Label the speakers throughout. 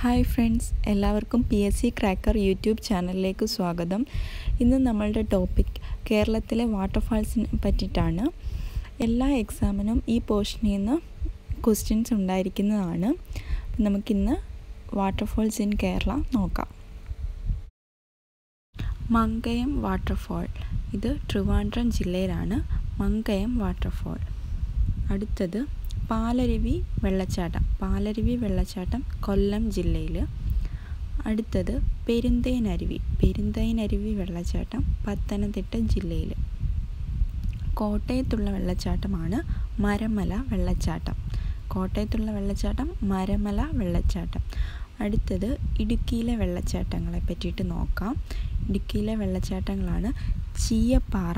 Speaker 1: Hi friends, എല്ലാവർക്കും PSC cracker YouTube ചാനലിലേക്ക് സ്വാഗതം. ഇന്ന് നമ്മളുടെ ടോപ്പിക് കേരളത്തിലെ വാട്ടർഫാൾസിനെ പറ്റിയിട്ടാണ്. എല്ലാ എക്സാമിനും ഈ പോർഷനിൽ നിന്ന് ക്വസ്റ്റ്യൻസ് ഉണ്ടായിരിക്കുന്നതാണ്. നമുക്കിന്ന് വാട്ടർഫാൾസ് ഇൻ കേരള നോക്കാം. മങ്കയം വാട്ടർഫാൾ, ഇത് ട്രിവാൻഡ്രം ജില്ലയിലാണ് മങ്കയം വാട്ടർഫാൾ. അടുത്തത് പാലരുവി വെള്ളച്ചാട്ടം കൊല്ലം ജില്ലയിൽ. അടുത്തത് പെരുന്തേനരുവി വെള്ളച്ചാട്ടം പത്തനംതിട്ട ജില്ലയിൽ. കോട്ടയത്തുള്ള വെള്ളച്ചാട്ടമാണ് മരമല വെള്ളച്ചാട്ടം. അടുത്തത് ഇടുക്കിയിലെ വെള്ളച്ചാട്ടങ്ങളെ പറ്റിയിട്ട് നോക്കാം. ഇടുക്കിയിലെ വെള്ളച്ചാട്ടങ്ങളാണ് ചീയപ്പാറ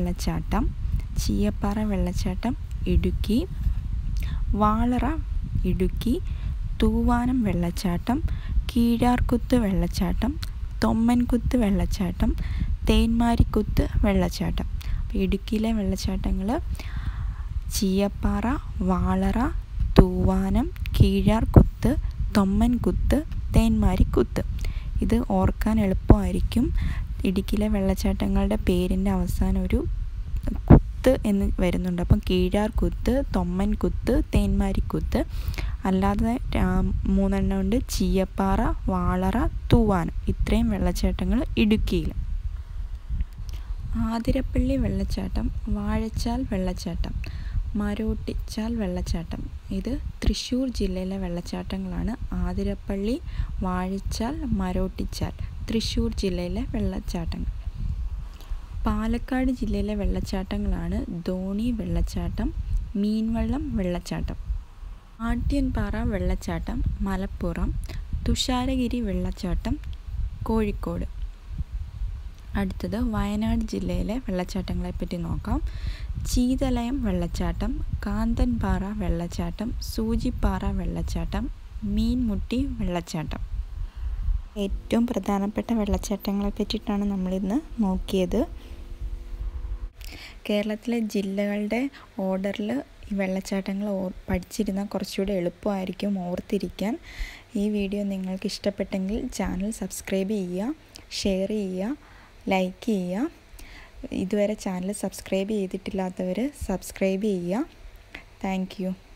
Speaker 1: വെള്ളച്ചാട്ടം ഇടുക്കി, വാളറ ഇടുക്കി, തൂവാനം വെള്ളച്ചാട്ടം, കീഴാർകുത്ത് വെള്ളച്ചാട്ടം, തൊമ്മൻകുത്ത് വെള്ളച്ചാട്ടം, തേന്മാരിക്കുത്ത് വെള്ളച്ചാട്ടം. അപ്പോൾ ഇടുക്കിയിലെ വെള്ളച്ചാട്ടങ്ങൾ ചീയപ്പാറ, വാളറ, തൂവാനം, കീഴാർകുത്ത്, തൊമ്മൻകുത്ത്, തേന്മാരിക്കുത്ത്. ഇത് ഓർക്കാൻ എളുപ്പമായിരിക്കും. ഇടുക്കിയിലെ വെള്ളച്ചാട്ടങ്ങളുടെ പേരിൻ്റെ അവസാനം ഒരു കുത്ത് എന്ന് വരുന്നുണ്ട്. അപ്പം കീഴാർകുത്ത്, തൊമ്മൻകുത്ത്, തേന്മാരിക്കുത്ത്. അല്ലാതെ 3 ഉണ്ട്: ചീയപ്പാറ, വാളറ, തൂവാനം. ഇത്രയും വെള്ളച്ചാട്ടങ്ങൾ ഇടുക്കിയിൽ. ആതിരപ്പള്ളി വെള്ളച്ചാട്ടം, വാഴച്ചാൽ വെള്ളച്ചാട്ടം, മരോട്ടിച്ചാൽ വെള്ളച്ചാട്ടം. ഇത് തൃശ്ശൂർ ജില്ലയിലെ വെള്ളച്ചാട്ടങ്ങളാണ്. ആതിരപ്പള്ളി, വാഴച്ചാൽ, മരോട്ടിച്ചാൽ തൃശ്ശൂർ ജില്ലയിലെ വെള്ളച്ചാട്ടങ്ങൾ. പാലക്കാട് ജില്ലയിലെ വെള്ളച്ചാട്ടങ്ങളാണ് ധോണി വെള്ളച്ചാട്ടം, മീൻവള്ളം വെള്ളച്ചാട്ടം, ആട്യൻപാറ വെള്ളച്ചാട്ടം മലപ്പുറം, തുഷാരഗിരി വെള്ളച്ചാട്ടം കോഴിക്കോട്. അടുത്തത് വയനാട് ജില്ലയിലെ വെള്ളച്ചാട്ടങ്ങളെപ്പറ്റി നോക്കാം. ചീതലയം വെള്ളച്ചാട്ടം, കാന്തൻപാറ വെള്ളച്ചാട്ടം, സൂചിപ്പാറ വെള്ളച്ചാട്ടം, മീൻമുട്ടി വെള്ളച്ചാട്ടം. ഏറ്റവും പ്രധാനപ്പെട്ട വെള്ളച്ചാട്ടങ്ങളെ പറ്റിയിട്ടാണ് നമ്മളിന്ന് നോക്കിയത്. കേരളത്തിലെ ജില്ലകളുടെ ഓർഡറിൽ ഈ വെള്ളച്ചാട്ടങ്ങൾ പഠിച്ചിരുന്നാൽ കുറച്ചുകൂടി എളുപ്പമായിരിക്കും ഓർത്തിരിക്കാൻ. ഈ വീഡിയോ നിങ്ങൾക്ക് ഇഷ്ടപ്പെട്ടെങ്കിൽ ചാനൽ സബ്സ്ക്രൈബ് ചെയ്യുക, ഷെയർ ചെയ്യുക, ലൈക്ക് ചെയ്യുക. ഇതുവരെ ചാനൽ സബ്സ്ക്രൈബ് ചെയ്തിട്ടില്ലാത്തവർ സബ്സ്ക്രൈബ് ചെയ്യുക. Thank U.